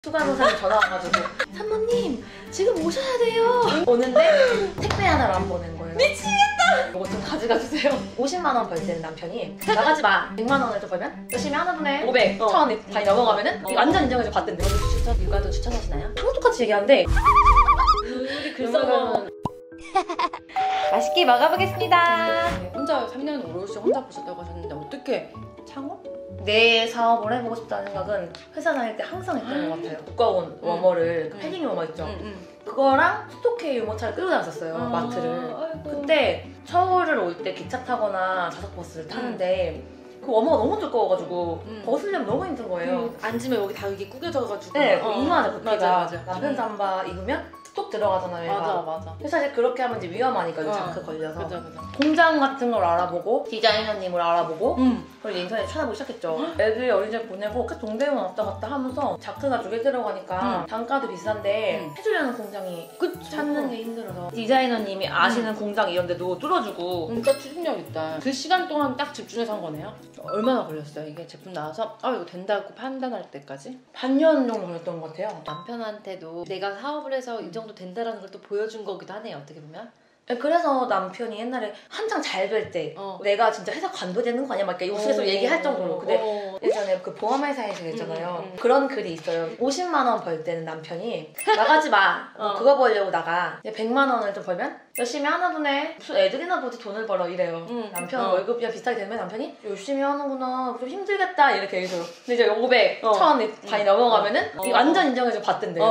수간호사님 전화 와가지고 산모님 지금 오셔야 돼요 오는데 택배 하나를 안 보낸 거예요. 미치겠다. 이거 좀 가져가 주세요. 50만 원 벌 때는 남편이 나가지 마. 100만 원을 좀 벌면 열심히 하나 보네. 500, 1000원 많이 넘어가면은 이거 완전 인정해서 받던데. 추천, 육아도 추천하시나요? 똑같이 얘기하는데 우리 글썽은 맛있게 먹어보겠습니다. 혼자 3년 오롯이 혼자 보셨다고 하셨는데 어떻게 창업? 내 사업을 해보고 싶다는 생각은 회사 다닐 때 항상 했던 것 같아요. 두꺼운 워머를 그 패딩 워머 있죠? 그거랑 스토케 유모차를 끌고 다녔었어요. 마트를. 아이고. 그때 서울을 올 때 기차 타거나 자석버스를 타는데 그 워머가 너무 두꺼워가지고 벗으려면 너무 힘든 거예요. 앉으면 여기 다 이게 구겨져가지고 네, 이마에 부피가 맞아. 남편 잠바 입으면 톡 들어가잖아요. 얘가. 맞아. 그래서 사실 그렇게 하면 이제 위험하니까 자크 걸려서. 맞아. 공장 같은 걸 알아보고 디자이너님을 알아보고 그리고 인터넷 찾아보기 시작했죠. 애들 어린이집 보내고 계속 동대문 왔다 갔다 하면서 자크가 두 개 들어가니까 단가도 비싼데 해주려는 공장이 찾는 게 힘들어서 디자이너님이 아시는 공장 이런 데도 뚫어주고. 진짜 추진력 있다. 그 시간 동안 딱 집중해서 한 거네요? 얼마나 걸렸어요? 이게 제품 나와서 이거 된다고 판단할 때까지? 반년 정도 걸렸던 것 같아요. 남편한테도 내가 사업을 해서 이 정도 된다라는 걸 또 보여준 거기도 하네요. 어떻게 보면. 그래서 남편이 옛날에 한창 잘 될 때 내가 진짜 회사 관둬되는 거 아니야? 막 이렇게 우스갯소리 얘기할 정도로. 근데 예전에 그 보험회사에서 있잖아요. 그런 글이 있어요. 50만 원 벌 때는 남편이 나가지 마. 그거 벌려고 나가. 100만 원을 좀 벌면 열심히 하나 보네. 무슨 애들이나 보지 돈을 벌어 이래요. 남편 월급이랑 비슷하게 되면 남편이 열심히 하는구나. 좀 힘들겠다 이렇게 얘기해요. 근데 이제 500, 1000원 많이 넘어가면은 이거 완전 인정해서 받던데요.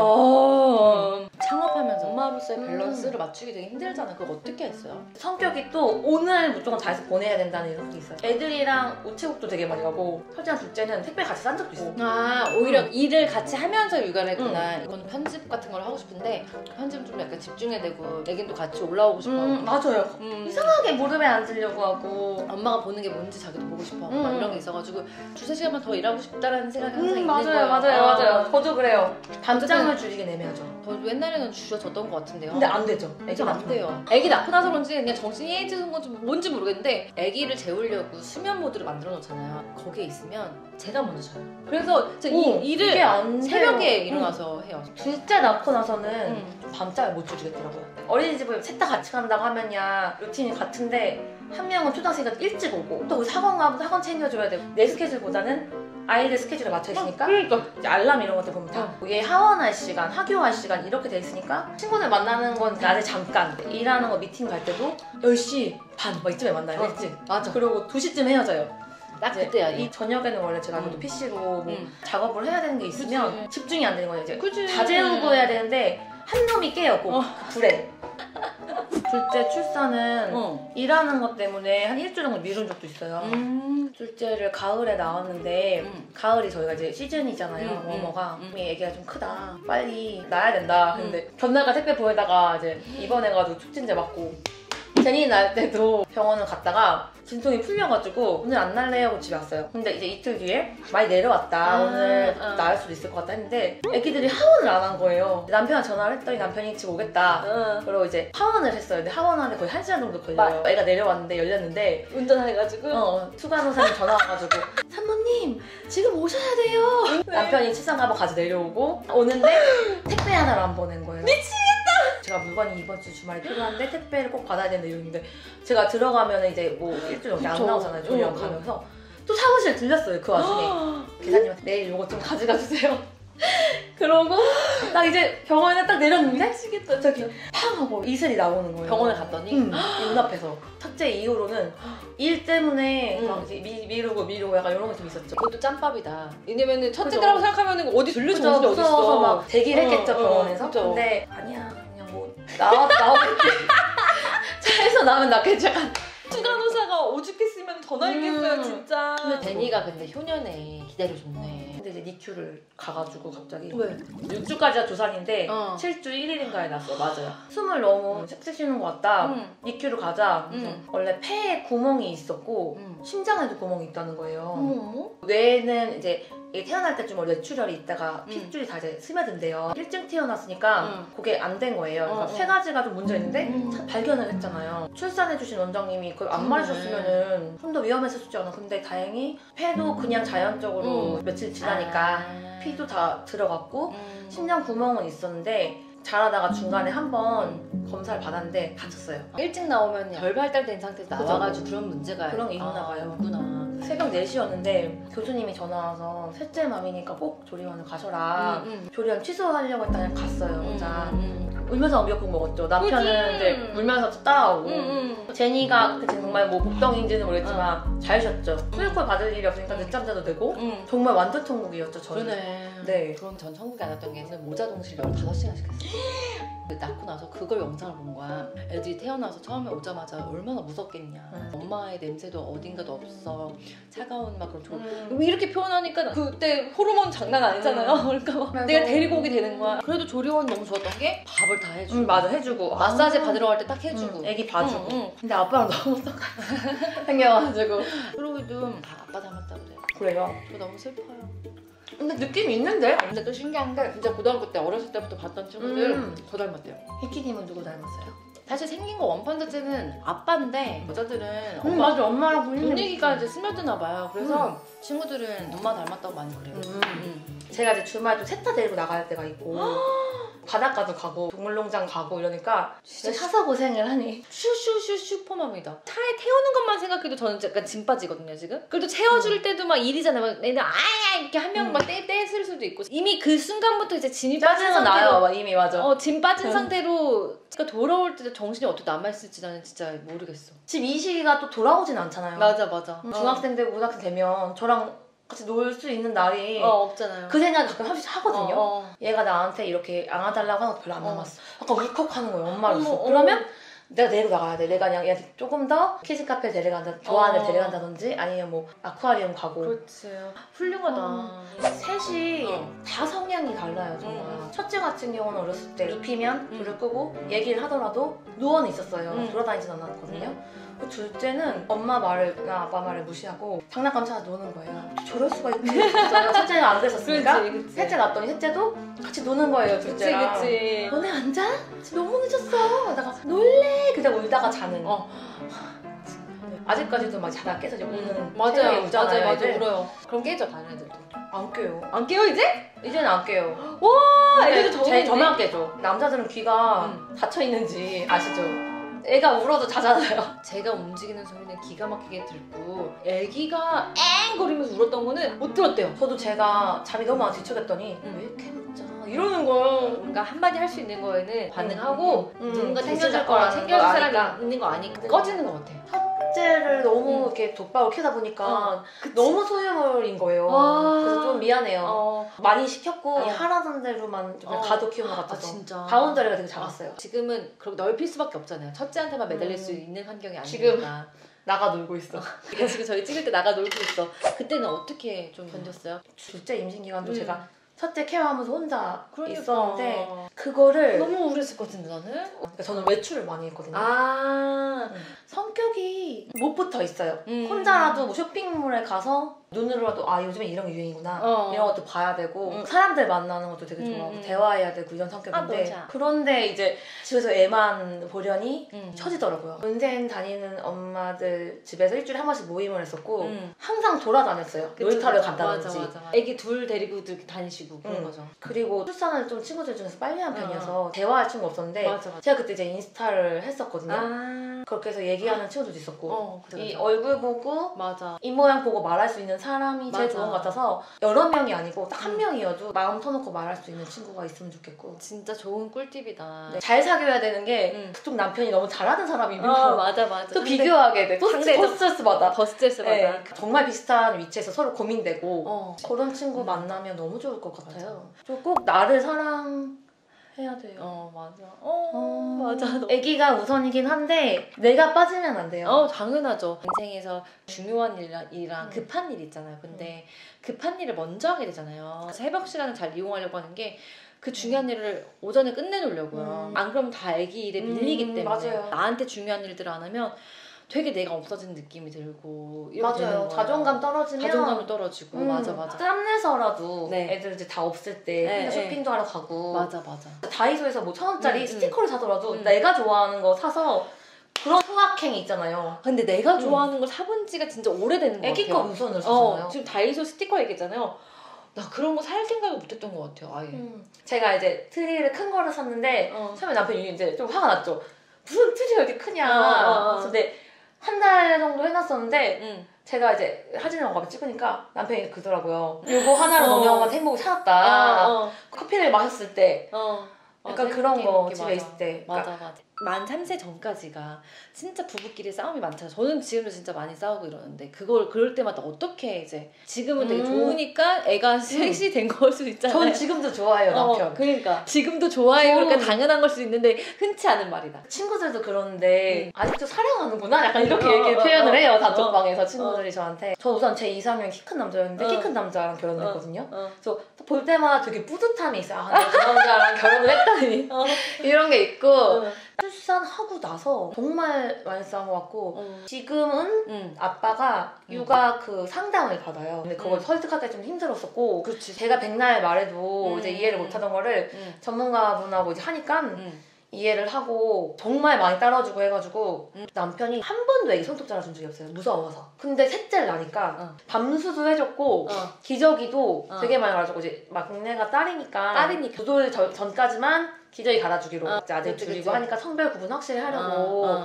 창업하면서 엄마로서의 밸런스를 맞추기 되게 힘들잖아. 그거 어떻게 했어요? 성격이 또 오늘 무조건 다 해서 보내야 된다는 이런 게 있어요. 애들이랑 우체국도 되게 많이 가고 첫째랑 둘째는 택배 같이 싼 적도 있어요. 오히려 일을 같이 하면서 육아를 했구나. 이건 편집 같은 걸 하고 싶은데 편집은 좀 약간 집중해야 되고 애긴 또 같이 올라오고 싶어. 맞아요. 이상하게 무릎에 앉으려고 하고 엄마가 보는 게 뭔지 자기도 보고 싶어. 막 이런 게 있어가지고 두세 시간만 더 일하고 싶다라는 생각이 항상 있는 거예요. 맞아요. 저도 그래요. 밤잠을 줄이긴 애매하죠. 저도 옛날에는 주셔졌던 것 같은데요. 근데 안 되죠. 애기 안 돼요. 애기 낳고 나서 그런지 그냥 정신이 해지는 건지 뭔지 모르겠는데 애기를 재우려고 수면 모드를 만들어 놓잖아요. 거기에 있으면 제가 먼저 자요. 그래서 이 일을 안 새벽에 일어나서 해요. 둘째 낳고 나서는 좀 밤잠을 못 줄이겠더라고요. 어린이집을 셋 다 같이 간다고 하면야 루틴이 같은데 한 명은 초등학생이니까 일찍 오고 또 학원 가면 학원 챙겨줘야 되고 내 스케줄보다는 아이들 스케줄에 맞춰 있으니까 이제 알람 이런 것들 보면 다 얘 하원할 시간, 학교할 시간 이렇게 돼 있으니까 친구들 만나는 건 낮에 잠깐 일하는 거 미팅 갈 때도 10시 반 막 이쯤에 만나요. 일찍. 맞아. 그리고 2시쯤 헤어져요. 딱 그때야. 이 저녁에는 원래 제가 아무래도 PC로 뭐 작업을 해야 되는 게 있으면 그치. 집중이 안 되는 거예요. 이제 그치. 다 재우고 해야 되는데 한 놈이 깨요. 꼭 불에. 둘째 출산은 일하는 것 때문에 한 일주일 정도 미룬 적도 있어요. 둘째를 가을에 낳았는데 가을이 저희가 이제 시즌이잖아요. 워머가. 애기가 좀 크다. 빨리 낳아야 된다. 근데 전날까 택배 보내다가 이제 입원해가지고 축진제 맞고 제니 낳을 때도 병원을 갔다가 진통이 풀려가지고 오늘 안 날래 하고 집에 왔어요. 근데 이제 이틀 뒤에 많이 내려왔다. 오늘 나을 수도 있을 것 같다 했는데 애기들이 하원을 안 한 거예요. 남편한테 전화를 했더니 남편이 집 오겠다. 그리고 이제 하원을 했어요. 근데 하원하는데 거의 1시간 정도 걸려요. 애가 내려왔는데 열렸는데 운전해가지고 수간호사님 전화 와가지고 산모님 지금 오셔야 돼요. 남편이 치상 가방 가져 내려오고 오는데 택배 하나를 안 보낸 거예요. 제가 물건이 이번 주 주말에 필요한데 택배를 꼭 받아야 된다 이러는데 제가 들어가면 이제 뭐 일주일 넘게 안 나오잖아요. 조리원 가면서 또 사무실 들렸어요. 그 와중에 계사님한테 내일 이거 좀 가져가 주세요. 그러고 딱 이제 병원에 딱 내렸는데 미치겠다. 저기 팡 하고 이슬이 나오는 거예요. 병원에 갔더니 눈앞에서 첫째 이후로는 일 때문에 막 이제 미루고 약간 이런 게 좀 있었죠. 그것도 짬밥이다. 왜냐면은 첫째라고 생각하면 어디 들릴지 모르는데 무서워서 어딨어. 막 대기를 했겠죠 병원에서. 근데 아니야 그냥 뭐 나오겠지. 차에서 나오면 낫겠지. 약간 수간호사가 오죽했으면 더 나겠어요 진짜. 제니가 근데 효년에 기다려줬네. 근데 이제 니큐를 가가지고 갑자기 왜? 6주까지가 조산인데 7주 1일인가에 났어요. 맞아요. 숨을 너무 sek색 쉬는 것 같다. 니큐를 가자. 그래서 원래 폐에 구멍이 있었고 심장에도 구멍이 있다는 거예요. 뇌는 이제 이게 태어날 때쯤 원래 뇌출혈이 있다가 핏줄이 다 이제 스며든대요. 일찍 태어났으니까 그게 안 된 거예요. 그러니까 세 가지가 좀 문제 있는데 발견을 했잖아요. 출산해주신 원장님이 그걸 안 말해줬으면은 좀 더 위험했을 수도 않아. 근데 다행히 폐도 그냥 자연적으로 며칠 지나니까 피도 다 들어갔고 심장 구멍은 있었는데 자라다가 중간에 한번 검사를 받았는데 다쳤어요. 일찍 나오면 결발달된 상태에서 나와가지고 그런 문제가 그런 게 있나 봐요. 있구나. 새벽 4시였는데 교수님이 전화 와서 셋째 맘이니까 꼭 조리원을 가셔라. 조리원 취소하려고 했다 그냥 갔어요. 혼자. 울면서 미역국 먹었죠. 남편은 이제 울면서 따라오고. 제니가 정말 뭐 복덩인지는 모르겠지만 잘 쉬었죠. 수유콜 받을 일이 없으니까 늦잠 자도 되고 정말 완전 천국이었죠 저는. 그러네. 네. 그럼 전 천국이 안 왔던 게 모자 동실 15시간씩 했어요. 낳고 나서 그걸 영상을 본 거야. 애들이 태어나서 처음에 오자마자 얼마나 무섭겠냐. 엄마의 냄새도 어딘가도 없어. 차가운 막 그런 이렇게 표현하니까 그때 호르몬 장난 아니잖아요. 그러니까 막 내가 데리고 오게 되는 거야. 그래도 조리원 너무 좋았던 게 밥을 다 해주고 맞아 해주고 마사지 받으러 갈 때 딱 해주고 애기 봐주고 근데 아빠랑 너무 생겨가지고 그러고도 다 아빠 닮았다 그래. 그래요? 저 너무 슬퍼요. 근데 느낌이 있는데? 근데 또 신기한 게 진짜 고등학교 때 어렸을 때부터 봤던 친구들 더 닮았대요. 희키님은 누구 닮았어요? 사실 생긴 거 원판 자체는 아빠인데 여자들은 맞아 엄마랑 분위기가 이제 스며드나 봐요. 그래서 친구들은 엄마 닮았다고 많이 그래요. 제가 이제 주말에 또 셋 다 데리고 나갈 때가 있고 바닷가도 가고 동물농장 가고 이러니까 진짜 사서 고생을 하니 슈슈슈 슈퍼맘이다. 차에 태우는 것만 생각해도 저는 약간 짐 빠지거든요 지금. 그래도 채워줄 때도 막 일이잖아요. 막 애들 아야 이렇게 한 명 막 떼쓸 수도 있고 이미 그 순간부터 이제 짐이 빠진 짜증은 나요. 막 이미 맞아. 짐 빠진 상태로 그러니까 돌아올 때 정신이 어떻게 남아있을지 나는 진짜 모르겠어. 지금 이 시기가 또 돌아오진 않잖아요. 맞아. 중학생 되고 고등학생 되면 저랑 같이 놀 수 있는 날이 없잖아요. 그 생각 가끔 한 번씩 하거든요. 얘가 나한테 이렇게 안아달라고 하는 거 별로 안 남았어. 약간 울컥하는 거예요 엄마로서. 그러면 내가 데리고 나가야 돼. 내가 그냥 얘한테 조금 더 키즈 카페 데려간다, 좋아하는 데 데려간다든지 아니면 뭐 아쿠아리움 가고. 그렇지. 훌륭하다. 셋이 다 성향이 달라요 정말. 첫째 같은 경우는 어렸을 때 눕히면 불을 끄고 얘기를 하더라도 누워는 있었어요. 돌아다니진 않았거든요. 둘째는 엄마 말이나 아빠 말을 무시하고 장난감 찾아 노는 거예요. 저럴 수가 있겠어요. 첫째가 안 그랬었으니까. 그치. 셋째 낳았더니 셋째도 같이 노는 거예요 둘째랑. 그치. 너네 안 자? 지금 너무 늦었어. 내가 놀래. 그냥 울다가 자는. 아직까지도 막 자다 깨서 이제 우는. 맞아요. 우잖아요. 맞아 울어요. 그럼 깨죠 다른 애들도. 안 깨요. 안 깨요 이제? 이제는 안 깨요. 와 애들도 저만 깨죠. 남자들은 귀가 닫혀 있는지 아시죠? 애가 울어도 자잖아요. 제가 움직이는 소리는 기가 막히게 듣고 애기가 앵 거리면서 울었던 거는 못 들었대요. 저도 제가 잠이 너무 많이 뒤척였더니 왜 이렇게 늦자 이러는 거예요. 뭔가 한마디 할 수 있는 거에는 반응하고 누군가 챙겨줄 거라 챙겨줄 사람이 있는 거 아니까 꺼지는 것 같아. 첫째를 너무 이렇게 독박을 키우다 보니까 너무 소유물인 거예요. 그래서 좀 미안해요. 많이 시켰고 하라던 대로만 좀 가도 키우는 것 같아서. 진짜. 바운더리가 되게 작았어요. 지금은 그렇게 넓힐 수밖에 없잖아요. 첫째한테만 매달릴 수 있는 환경이 아니니까. 지금 나가 놀고 있어. 지금 저희 찍을 때 나가 놀고 있어. 그때는 어떻게 좀 견뎠어요? 둘째 임신 기간도 제가 첫째 케어하면서 혼자 그러니까. 있었는데 그거를 너무 우울했을 것 같은데 나는? 그러니까 저는 외출을 많이 했거든요. 성격이 못 붙어 있어요. 혼자라도 뭐 쇼핑몰에 가서 눈으로라도 요즘에 이런 게 유행이구나 이런 것도 봐야 되고 사람들 만나는 것도 되게 좋아하고 대화해야 되고 이런 성격인데 그런데 이제 집에서 애만 보려니 처지더라고요. 은행 다니는 엄마들 집에서 일주일에 한 번씩 모임을 했었고 항상 돌아다녔어요. 놀이터를 간다든지 맞아. 애기 둘 데리고 이렇게 다니시고 그런 거죠. 그리고 출산을 좀 친구들 중에서 빨리 한 편이어서 대화할 친구 없었는데 맞아. 제가 그때 이제 인스타를 했었거든요. 그렇게 해서 얘기하는 친구들도 있었고 이 얼굴 보고 입모양 보고 말할 수 있는 사람이 제일 좋은 것 같아서 여러 명이 아니고 딱 한 명이어도 마음 터놓고 말할 수 있는 친구가 있으면 좋겠고. 진짜 좋은 꿀팁이다. 네, 잘 사귀어야 되는 게 그쪽 남편이 너무 잘하는 사람이면 맞아. 또 비교하게 돼. 또 스트레스 받아. 더 스트레스 받아. 네, 정말 비슷한 위치에서 서로 고민되고 그런 친구 만나면 너무 좋을 것 같아요. 꼭 나를 사랑해야 돼요. 맞아. 맞아. 아기가 우선이긴 한데 내가 빠지면 안 돼요. 당연하죠. 인생에서 중요한 일이랑 급한 일 있잖아요. 근데 급한 일을 먼저 하게 되잖아요. 새벽 시간을 잘 이용하려고 하는 게 그 중요한 일을 오전에 끝내놓으려고요. 안 그러면 다 아기 일에 밀리기 때문에 맞아요. 나한테 중요한 일들을 안 하면 되게 내가 없어진 느낌이 들고 이렇게 맞아요. 자존감 떨어지면 자존감이 떨어지고 맞아. 땀내서라도 애들 이제 다 없을 때 쇼핑도 하러 가고 맞아. 다이소에서 뭐 1,000원짜리 스티커를 사더라도 내가 좋아하는 거 사서 그런 소확행이 있잖아요. 근데 내가 좋아하는 걸 사본 지가 진짜 오래되는 것 같아요. 애기 거 우선을 사잖아요. 지금 다이소 스티커 얘기했잖아요. 나 그런 거 살 생각을 못했던 것 같아요. 아예. 제가 이제 트리를 큰 거를 샀는데 처음에 남편이 이제 좀 화가 났죠. 무슨 트리가 이렇게 크냐. 근데 한 달 정도 해놨었는데 제가 이제 사진을 가서 찍으니까 남편이 그러더라고요. 이거 하나로 너네 엄마한테 행복을 찾았다. 커피를 마셨을 때 약간 그런 거 집에 있을 때. 맞아. 만 3세 전까지가 진짜 부부끼리 싸움이 많잖아요. 저는 지금도 진짜 많이 싸우고 이러는데 그럴 때마다 어떻게 이제 지금은 되게 좋으니까 애가 셋이 된 걸 수도 있잖아요. 전 지금도 좋아해요, 남편. 그러니까 지금도 좋아해요. 그러니까 당연한 걸 수도 있는데 흔치 않은 말이다. 친구들도 그러는데 아직도 사랑하는구나? 약간 이렇게 표현을 해요, 단톡방에서 친구들이 저한테. 저 우선 제 이상형이 키 큰 남자였는데 키 큰 남자랑 결혼을 했거든요. 그래서 볼 때마다 되게 뿌듯함이 있어요. 내가 저 남자랑 결혼을 했다니. 이런 게 있고 출산하고 나서 정말 많이 싸운 것 같고 지금은 아빠가 육아 그 상담을 받아요. 근데 그걸 설득하기가 좀 힘들었었고 제가 백날 말해도 이제 이해를 못하던 거를 전문가분하고 이제 하니까 이해를 하고 정말 많이 따라주고 해가지고 남편이 한 번도 애기 손톱 잘라준 적이 없어요. 무서워서. 근데 셋째를 나니까 밤수도 해줬고 기저귀도 되게 많이 갈아주고 이제 막내가 딸이니까 2돌 전까지만 기저귀 갈아주기로 이제 아들 둘이고 하니까 성별 구분 확실히 하려고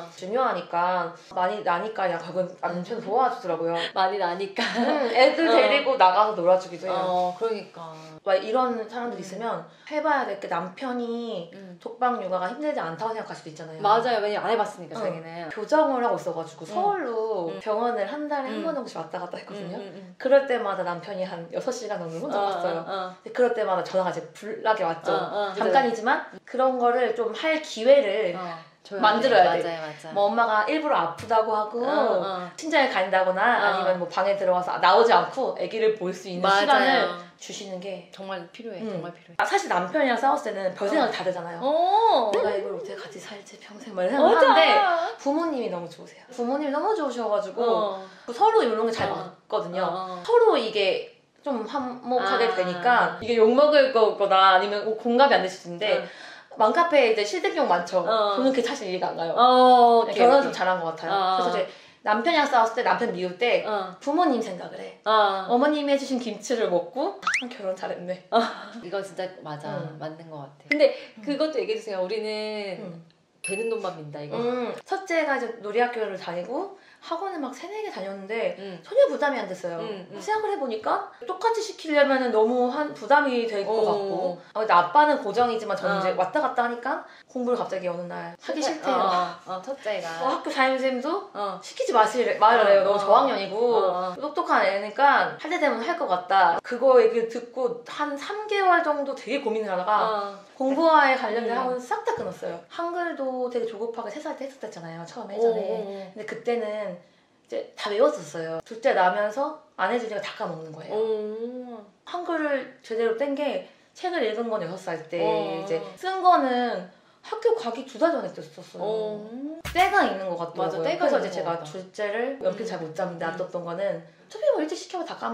중요하니까 많이 나니까 그냥 결국은 남편 도와주더라고요. 많이 나니까 애들 데리고 나가서 놀아주기도 해요. 그러니까 막 이런 사람들 있으면 해봐야 될 게 남편이 독방 육아가 힘들지 않다고 생각할 수도 있잖아요. 맞아요. 왜냐면 안 해봤으니까 자기는. 교정을 하고 있어가지고 서울로 병원을 한 달에 한 번 정도씩 왔다 갔다 했거든요. 그럴 때마다 남편이 한 6시간 정도 혼자 갔어요. 근데 그럴 때마다 전화가 이제 불나게 왔죠. 잠깐이지만 그런 거를 좀 할 기회를 만들어야 돼. 맞아. 뭐 엄마가 일부러 아프다고 하고 친정에 간다거나 아니면 뭐 방에 들어가서 나오지 않고 아기를 볼 수 있는 시간을 주시는 게 정말 필요해. 정말 필요해. 사실 남편이랑 싸웠을 때는 별 생각이 다 들잖아요. 내가 이걸 어떻게 같이 살지 평생 막 이런 생각을 하는데 부모님이 너무 좋으세요. 부모님이 너무 좋으셔가지고 서로 이런 게 잘 맞거든요. 서로 이게 좀 한몫하게 되니까 이게 욕먹을 거거나 아니면 공감이 안 되실 텐데 맘카페에 이제 실득용 많죠. 저는 그게 사실 이해가 안 가요. 결혼을 좀 잘한 것 같아요. 그래서 이제 남편이랑 싸웠을 때 남편 미울 때 부모님 생각을 해. 어머님이 해주신 김치를 먹고 결혼 잘했네. 이거 진짜 맞아. 맞는 것 같아. 근데 그것도 얘기해주세요. 우리는 되는 돈만 민다 이거. 첫째가 이제 놀이학교를 다니고 학원을 막 3-4개 다녔는데 전혀 부담이 안 됐어요. 생각을 해보니까 똑같이 시키려면 너무 부담이 될 것 같고 근데 아빠는 고정이지만 저는 이제 왔다 갔다 하니까 공부를 갑자기 어느 날 하기 싫대요. 첫째가 학교 담임선생님도 시키지 말을 해요. 너무 저학년이고 똑똑한 애니까 할 때 되면 할 것 같다. 그거 얘기를 듣고 한 3개월 정도 되게 고민을 하다가 공부와에 관련된 학원을 싹 다 끊었어요. 한글도 되게 조급하게 3살 때 했었잖아요. 처음에 예전에. 근데 그때는 이제 다 외웠었어요. 둘째 나면서 안 해주니까 다 까먹는 거예요. 한글을 제대로 뗀 게 책을 읽은 건 6살 때 이제 쓴 거는 학교 가기 2달 전에 뗐었어요. 때가 있는 것 같더라고요. 맞아, 그래서 이제 제가 둘째를 연필 잘 못 잡는데 놔뒀던 거는 어차피 뭐 일찍 시켜도 다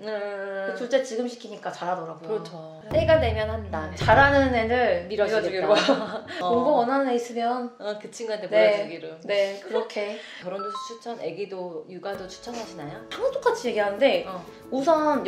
까먹는데 둘째 지금 시키니까 잘하더라고요. 그렇죠. 때가 되면 한다. 잘하는 애를 밀어주기로. 공부 원하는 애 있으면 그 친구한테 보여주기로. 네, 그렇게. 결혼도 추천, 아기도 육아도 추천하시나요? 항상 똑같이 얘기하는데 우선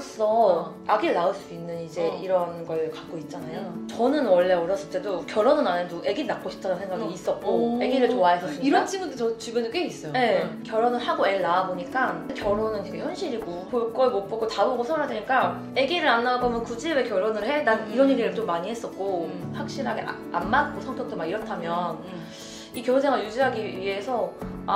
여자로서 아기를 낳을 수 있는 이제 이런 걸 갖고 있잖아요. 저는 원래 어렸을 때도 결혼은 안 해도 아기 낳고 싶다는 생각이 있었고 아기를 좋아했었으니까 이런 친구들 저 주변에 꽤 있어요. 네, 결혼을 하고 애를 낳아보니까 결혼은 되게 현실이고 볼 걸 못 보고 다 보고 살아야 되니까 아기를 안 낳을 거면 굳이 왜 결혼을 해? 난 이런 얘기를 좀 많이 했었고 확실하게 안 맞고 성격도 막 이렇다면 이 결혼생활 유지하기 위해서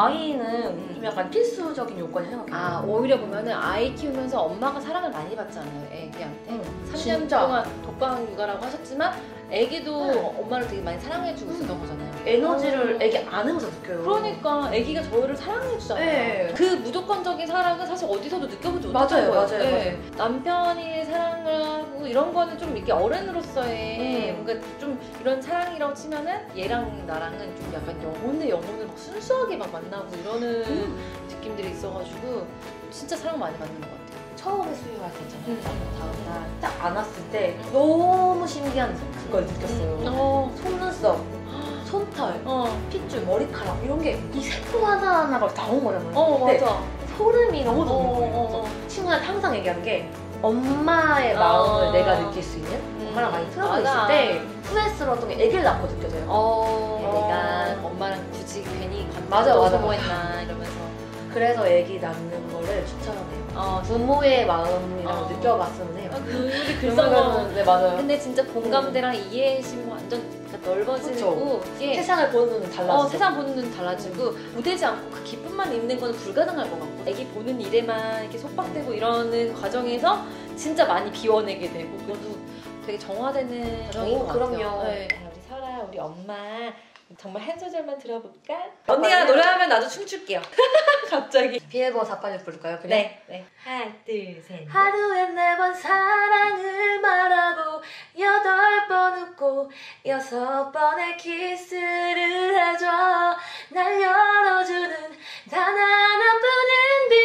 아이는 좀 약간 필수적인 요건이 생각해요. 오히려 보면은 아이 키우면서 엄마가 사랑을 많이 받잖아요, 애기한테. 3년 진짜. 동안 독방 육아라고 하셨지만 애기도 엄마를 되게 많이 사랑해주고 있었던 거잖아요. 에너지를 애기 안으면서 느껴요. 그러니까 애기가 저희를 사랑해주잖아요. 네. 그 무조건적인 사랑은 사실 어디서도 느껴보지 맞아요, 못한 거예요. 맞아요, 네. 남편이 사랑을 하고 이런 거는 좀 이렇게 어른으로서의 뭔가 좀 이런 사랑이라고 치면은 얘랑 나랑은 좀 약간 영혼을 막 순수하게 막 만나고 이러는 느낌들이 있어가지고 진짜 사랑 많이 받는 것 같아요. 처음에 수유할 때 있잖아요. 다음날 딱 안았을 때 너무 신기한 그걸 느꼈어요. 속눈썹, 손털, 핏줄, 머리카락 이런 게 이 세포 하나하나가 다 온 거잖아요. 맞아. 소름이 너무 돋는 거예요. 친구한테 항상 얘기하는 게 엄마의 마음을 내가 느낄 수 있는 엄마랑 많이 틀어져 있을 때 후회스러웠던 게 아기를 낳고 느껴져요. 내가 엄마랑 굳이 괜히 맞아. 소모했나 이러면서. 그래서 아기 낳는 거를 추천해요. 부모의 마음이라고 느껴봤으면 해요. 우리 글썽은 네, 맞아요. 근데 진짜 공감대랑 이해심이 완전 넓어지고 이게 세상을 보는 눈은 달라지고 세상 보는 눈은 달라지고 무대지 않고 그 기쁨만 있는 건 불가능할 것 같고 애기 보는 일에만 이렇게 속박되고 이러는 과정에서 진짜 많이 비워내게 되고 그것도 되게 정화되는 과정인 것 같아요. 그럼요. 네. 우리 설아 우리 엄마 정말 한 소절만 들어볼까? 언니가 노래하면 나도 춤출게요. 갑자기. 비에버 빨리 부를까요? 그냥? 네. 하나, 둘, 셋. 하루에 4번 사랑을 말하고 8번 웃고 6번의 키스를 해줘. 날 열어주는 단 하나뿐인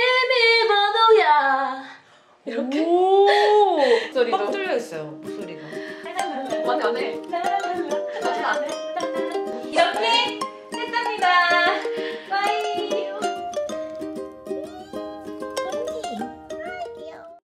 비밀번호야. 이렇게? 오! 목소리도 뻥 뚫려 있어요, 목소리가. 완전 안 해.